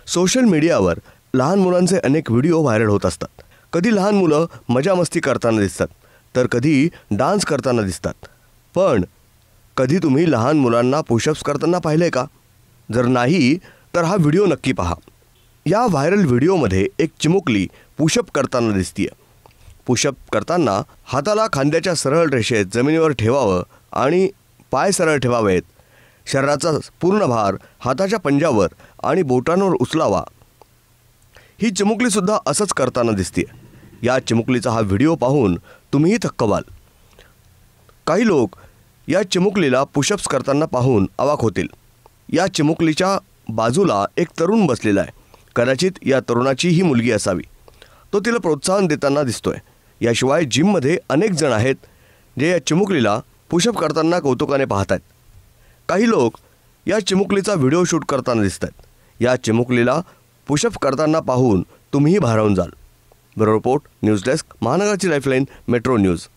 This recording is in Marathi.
सोशल मीडियावर लहान मुलांचे अनेक व्हिडिओ व्हायरल होत असतात. कधी लहान मुलं मजा मस्ती करताना दिसतात, तर कधी डान्स करताना दिसतात. पण कधी तुम्ही लहान मुलांना पुशअप्स करताना पाहिलं का? जर नाही तर हा व्हिडिओ नक्की पहा. या व्हायरल व्हिडिओमध्ये एक चिमुकली पुशअप करताना दिसतीये. पुशअप करताना हाताला खांद्याच्या सरळ रेषेत जमिनीवर ठेवावं आणि पाय सरळ ठेवावेत. शरीराचा पूर्ण भार हाताच्या पंजावर आणि बोटांवर उचलावा. ही चिमुकलीसुद्धा असंच करताना दिसते. या चिमुकलीचा हा व्हिडिओ पाहून तुम्हीही थक्क व्हाल. काही लोक या चिमुकलीला पुशअप्स करताना पाहून अवाक होतील. या चिमुकलीच्या बाजूला एक तरुण बसलेला आहे. कदाचित या तरुणाची ही मुलगी असावी. तो तिला प्रोत्साहन देताना दिसतोय. याशिवाय जिममध्ये अनेक जण आहेत जे या चिमुकलीला पुशअप करताना कौतुकाने पाहत आहेत. काही लोक या चिमुकलीचा व्हिडिओ शूट करताना दिसत आहेत. या चिमुकलीला पुशअप करताना पाहून तुम्हीही भारावून जाल. ब्युरो रिपोर्ट, न्यूज डेस्क, महानगराची लाईफलाईन, मेट्रो न्यूज.